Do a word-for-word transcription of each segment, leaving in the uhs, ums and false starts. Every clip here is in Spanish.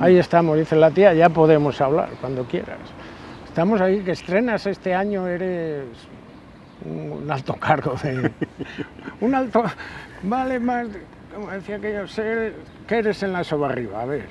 Ahí estamos, dice la tía, ya podemos hablar cuando quieras. Estamos ahí, que estrenas este año, eres un alto cargo de... un alto... Vale más, como decía aquello, ser que eres en la Sobarriba, a ver.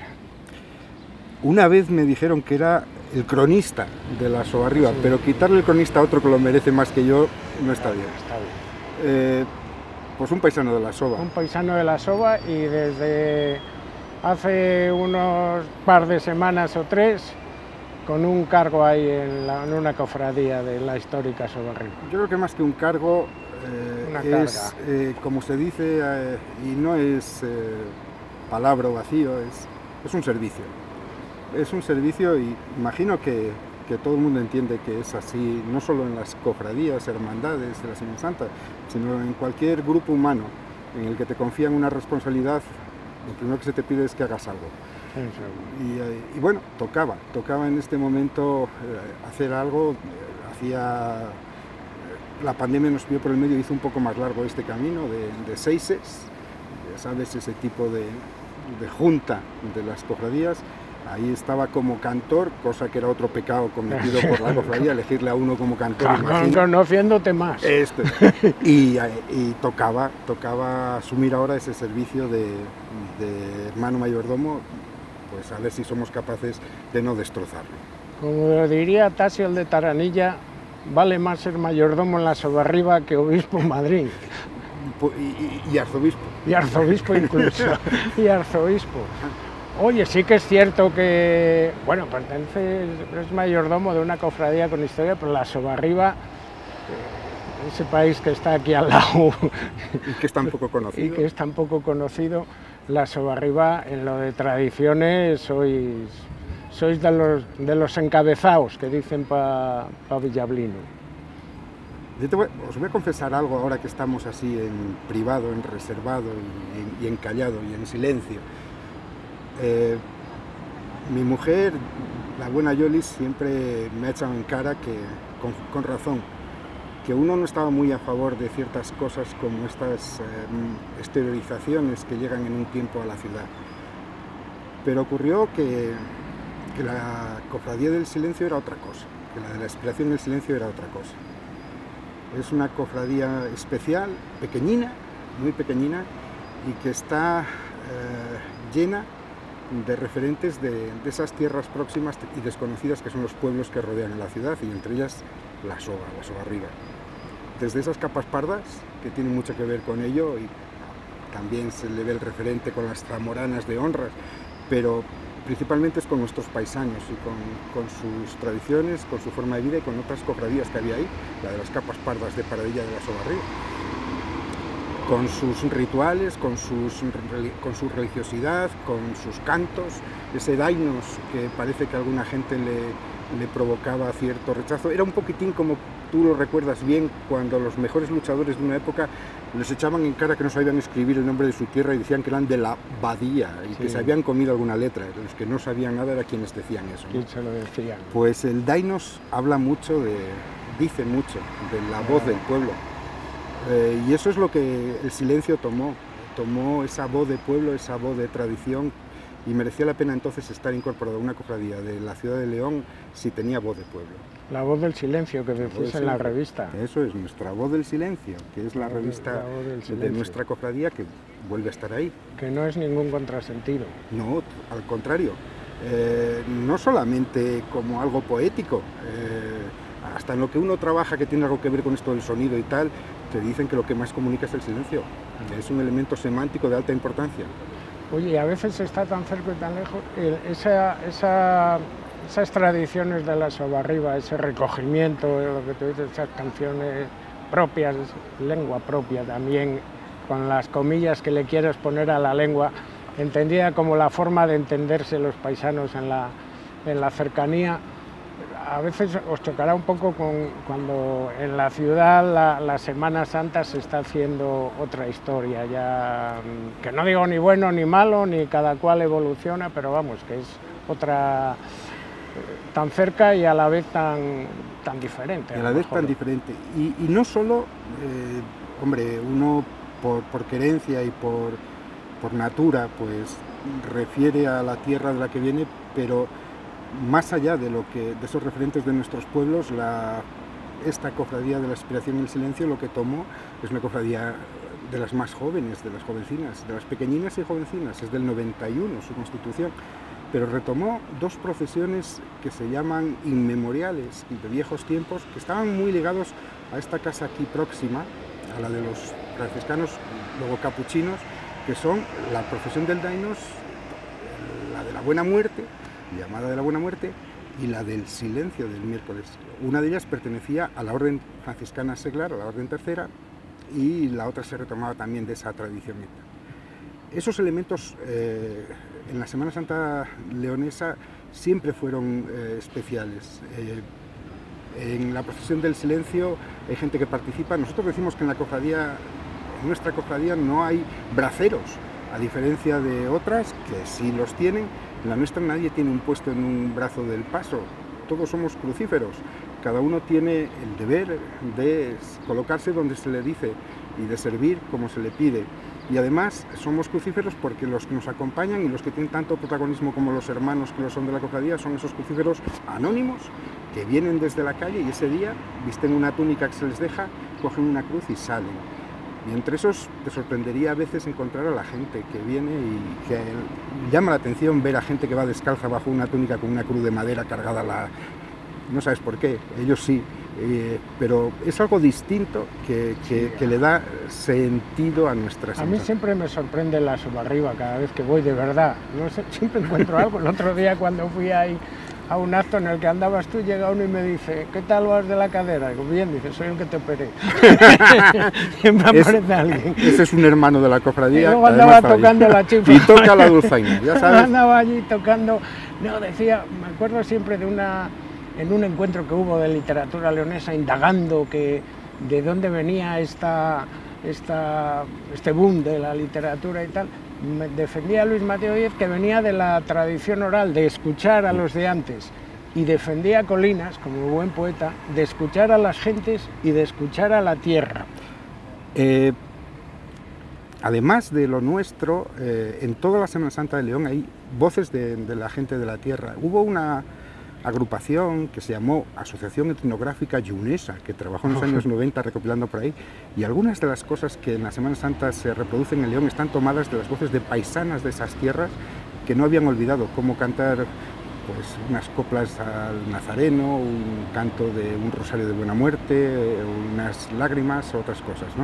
Una vez me dijeron que era el cronista de la Sobarriba, sí. Pero quitarle el cronista a otro que lo merece más que yo no está bien. Está bien. Eh, pues un paisano de la Soba. Un paisano de la Soba, y desde hace unos par de semanas o tres, con un cargo ahí en, la, en una cofradía de la histórica Sobarriba. Yo creo que más que un cargo, eh, una es, eh, como se dice, eh, y no es eh, palabra vacío, es, es un servicio. Es un servicio, y imagino que, que todo el mundo entiende que es así, no solo en las cofradías, hermandades de la Semana Santa, sino en cualquier grupo humano en el que te confían una responsabilidad. Lo primero que se te pide es que hagas algo. Y, y bueno, tocaba, tocaba en este momento eh, hacer algo. Eh, hacía, eh, la pandemia nos pidió por el medio, hizo un poco más largo este camino de, de seises, ya sabes, ese tipo de, de junta de las cofradías. Ahí estaba como cantor, cosa que era otro pecado cometido por la cofradía, elegirle a uno como cantor. Conociéndote más. Este, y, y tocaba, tocaba asumir ahora ese servicio de, de hermano mayordomo, pues a ver si somos capaces de no destrozarlo. Como diría Tasio el de Taranilla, vale más ser mayordomo en la Sobarriba que obispo en Madrid. Y, y, y arzobispo. Y arzobispo incluso, y arzobispo. Oye, sí que es cierto que, bueno, pertenece, es mayordomo de una cofradía con historia, pero la Sobarriba, ese país que está aquí al lado... Y que es tan poco conocido. Y que es tan poco conocido, la Sobarriba, en lo de tradiciones, sois, sois de, los, de los encabezados que dicen para pa Villablino. Yo te voy, os voy a confesar algo ahora que estamos así en privado, en reservado, y, y en callado, y en silencio. Eh, mi mujer, la buena Yolis, siempre me ha echado en cara, que con, con razón, que uno no estaba muy a favor de ciertas cosas como estas eh, exteriorizaciones que llegan en un tiempo a la ciudad. Pero ocurrió que, que la cofradía del silencio era otra cosa, que la de la inspiración del silencio era otra cosa. Es una cofradía especial, pequeñina, muy pequeñina, y que está eh, llena de referentes de, de esas tierras próximas y desconocidas que son los pueblos que rodean a la ciudad, y entre ellas la Soba, la Sobarriba. Desde esas capas pardas, que tienen mucho que ver con ello, y también se le ve el referente con las zamoranas de honras, pero principalmente es con nuestros paisanos y con, con sus tradiciones, con su forma de vida y con otras cofradías que había ahí, la de las capas pardas de Paradilla de la Sobarriba, con sus rituales, con, sus, con su religiosidad, con sus cantos, ese dainos que parece que a alguna gente le, le provocaba cierto rechazo. Era un poquitín como tú lo recuerdas bien, cuando los mejores luchadores de una época les echaban en cara que no sabían escribir el nombre de su tierra y decían que eran de la Badía y sí, que se habían comido alguna letra. Los que no sabían nada eran quienes decían eso, ¿no? ¿Quién se lo decían? Pues el dainos habla mucho, de, dice mucho de la voz del pueblo. Eh, y eso es lo que el silencio tomó, tomó esa voz de pueblo, esa voz de tradición, y merecía la pena entonces estar incorporado a una cofradía de la ciudad de León si tenía voz de pueblo. La voz del silencio que decís en la revista. Eso es, nuestra voz del silencio, que es la, la revista la de nuestra cofradía, que vuelve a estar ahí. Que no es ningún contrasentido. No, al contrario, eh, no solamente como algo poético, eh, hasta en lo que uno trabaja que tiene algo que ver con esto del sonido y tal, te dicen que lo que más comunica es el silencio, que es un elemento semántico de alta importancia. Oye, y a veces está tan cerca y tan lejos, el, esa, esa, esas tradiciones de la Sobarriba, ese recogimiento, lo que tú dices, esas canciones propias, lengua propia también, con las comillas que le quieres poner a la lengua, entendida como la forma de entenderse los paisanos en la, en la cercanía. A veces os chocará un poco con cuando en la ciudad la, la Semana Santa se está haciendo otra historia, ya que no digo ni bueno ni malo, ni cada cual evoluciona, pero vamos, que es otra tan cerca y a la vez tan, tan diferente. Y a la vez tan diferente. Y, y no solo, eh, hombre, uno por, por querencia y por, por natura, pues refiere a la tierra de la que viene, pero más allá de, lo que, de esos referentes de nuestros pueblos, la, esta cofradía de la Expiración y el Silencio lo que tomó es una cofradía de las más jóvenes, de las jovencinas, de las pequeñinas y jovencinas, es del noventa y uno su constitución, pero retomó dos procesiones que se llaman inmemoriales, de viejos tiempos, que estaban muy ligados a esta casa aquí próxima, a la de los franciscanos, luego capuchinos, que son la procesión del Dainos, la de la Buena Muerte, llamada de la Buena Muerte, y la del Silencio del miércoles. Una de ellas pertenecía a la orden franciscana seglar, a la orden tercera, y la otra se retomaba también de esa tradición. Esos elementos eh, en la Semana Santa leonesa siempre fueron eh, especiales. Eh, en la procesión del Silencio hay gente que participa. Nosotros decimos que en la cofradía, en nuestra cofradía no hay braceros, a diferencia de otras que sí los tienen. En la nuestra nadie tiene un puesto en un brazo del paso, todos somos crucíferos, cada uno tiene el deber de colocarse donde se le dice y de servir como se le pide. Y además somos crucíferos porque los que nos acompañan y los que tienen tanto protagonismo como los hermanos que lo son de la cofradía son esos crucíferos anónimos que vienen desde la calle y ese día visten una túnica que se les deja, cogen una cruz y salen. Y entre esos te sorprendería a veces encontrar a la gente que viene y que llama la atención ver a gente que va descalza bajo una túnica con una cruz de madera cargada a la... No sabes por qué, ellos sí, eh, pero es algo distinto que, que, que le da sentido a nuestra A mí siempre me sorprende la Sobarriba cada vez que voy, de verdad. No sé, siempre encuentro algo. El otro día cuando fui ahí a un acto en el que andabas tú, llega uno y me dice, ¿qué tal vas de la cadera? Digo, bien, dice, soy el que te operé. Siempre aparece es, alguien. Ese es un hermano de la cofradía. Y luego andaba tocando la chifa. Y toca la dulzaina, ya sabes. Andaba allí tocando, no, decía, me acuerdo siempre de una, en un encuentro que hubo de literatura leonesa, indagando que de dónde venía esta, esta, este boom de la literatura y tal. Me defendía a Luis Mateo Díez que venía de la tradición oral, de escuchar a los de antes, y defendía a Colinas, como buen poeta, de escuchar a las gentes y de escuchar a la tierra. Eh, además de lo nuestro, eh, en toda la Semana Santa de León hay voces de, de la gente de la tierra. Hubo una agrupación que se llamó Asociación Etnográfica Yunesa, que trabajó en los años noventa recopilando por ahí, y algunas de las cosas que en la Semana Santa se reproducen en León están tomadas de las voces de paisanas de esas tierras que no habían olvidado cómo cantar pues, unas coplas al Nazareno, un canto de un rosario de Buena Muerte, unas lágrimas, otras cosas, ¿no?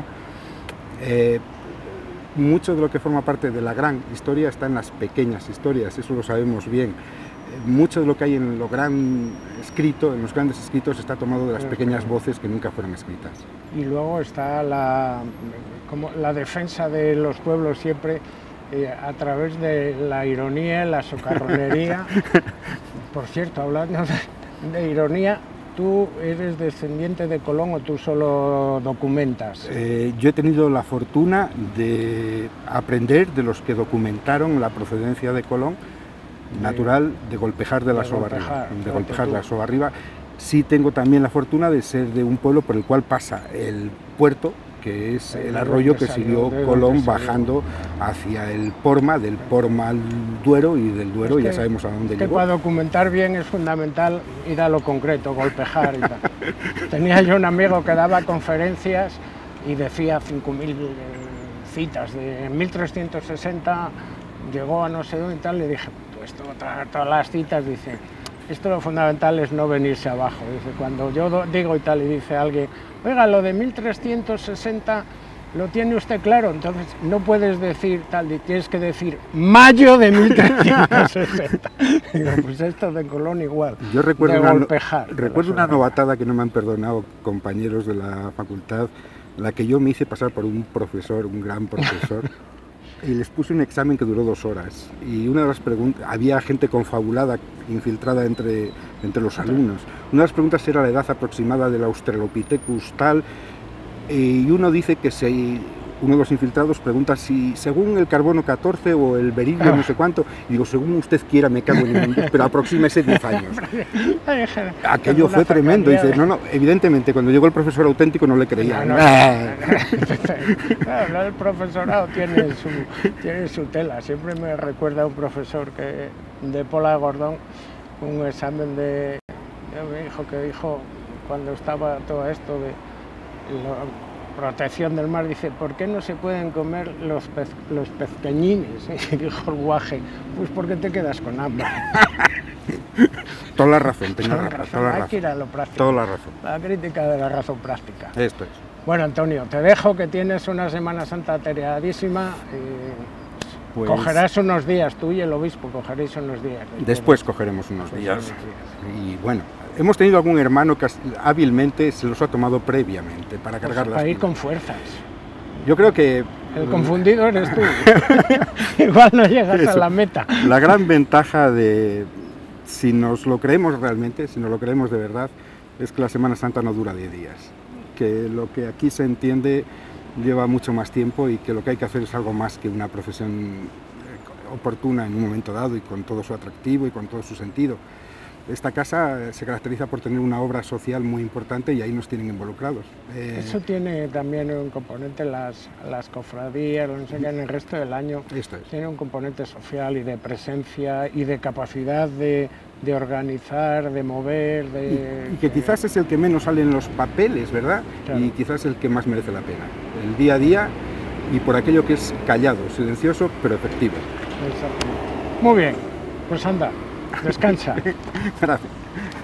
Eh, mucho de lo que forma parte de la gran historia está en las pequeñas historias, eso lo sabemos bien. Mucho de lo que hay en lo gran escrito, en los grandes escritos, está tomado de las pequeñas voces que nunca fueron escritas. Y luego está la, como la defensa de los pueblos siempre eh, a través de la ironía, la socarronería. Por cierto, hablando de, de ironía, ¿tú eres descendiente de Colón o tú solo documentas? Eh, yo he tenido la fortuna de aprender de los que documentaron la procedencia de Colón, natural de Golpejar de la Sobarriba, de Golpejar de la Sobarriba. Sí tengo también la fortuna de ser de un pueblo por el cual pasa el puerto, que es el arroyo que siguió Colón bajando hacia el Porma, del Porma al Duero y del Duero ya sabemos a dónde llegó. Para documentar bien es fundamental ir a lo concreto, Golpejar y tal. Tenía yo un amigo que daba conferencias y decía cinco mil citas, de en mil trescientos sesenta llegó a no sé dónde y tal, le dije, pues todas, todas las citas, dice, esto lo fundamental es no venirse abajo, dice, cuando yo digo y tal y dice alguien, oiga, lo de mil trescientos sesenta lo tiene usted claro, entonces no puedes decir tal, tienes que decir mayo de mil trescientos sesenta. Digo, pues esto de Colón igual, yo recuerdo de una, Golpejar. Recuerdo una novatada que no me han perdonado compañeros de la facultad, la que yo me hice pasar por un profesor, un gran profesor, y les puse un examen que duró dos horas y una de las preguntas, había gente confabulada, infiltrada entre, entre los alumnos. Una de las preguntas era la edad aproximada del Australopithecus tal, y uno dice que se uno de los infiltrados pregunta si según el carbono catorce o el berilio no sé cuánto, y digo, según usted quiera, me cago en el mundo, pero aproxímese diez años. Aquello fue tremendo, dice, no, no, evidentemente, cuando llegó el profesor auténtico no le creía. No, no, no, no, no, el profesorado tiene su, tiene su tela, siempre me recuerda a un profesor que, de Pola Gordón, un examen de, de mi hijo que dijo, cuando estaba todo esto de la protección del mar, dice, ¿por qué no se pueden comer los, pez, los pezqueñines? Y dijo el guaje, pues porque te quedas con hambre. Toda la razón, tengo toda la razón, razón. toda la Hay razón. que ir a lo práctico. Toda la razón. La crítica de la razón práctica. Esto es. Bueno, Antonio, te dejo, que tienes una Semana Santa atareadísima y Pues, cogerás unos días, tú y el obispo cogeréis unos días. después cogeremos unos días. Y bueno, hemos tenido algún hermano que hábilmente se los ha tomado previamente para cargar pues las para ir pilas. con fuerzas. Yo creo que El confundido eres tú. Igual no llegas Eso. a la meta. la gran ventaja de, si nos lo creemos realmente, si nos lo creemos de verdad, es que la Semana Santa no dura diez días. Que lo que aquí se entiende lleva mucho más tiempo y que lo que hay que hacer es algo más que una procesión oportuna en un momento dado y con todo su atractivo y con todo su sentido. Esta casa se caracteriza por tener una obra social muy importante y ahí nos tienen involucrados. Eh, Eso tiene también un componente, las, las cofradías, no sé qué, en el resto del año, esto es. tiene un componente social y de presencia y de capacidad de, de organizar, de mover, de... Y, y que quizás es el que menos sale en los papeles, ¿verdad? Claro. Y quizás el que más merece la pena. El día a día y por aquello que es callado, silencioso, pero efectivo. Exacto. Muy bien, pues anda, descansa. Gracias.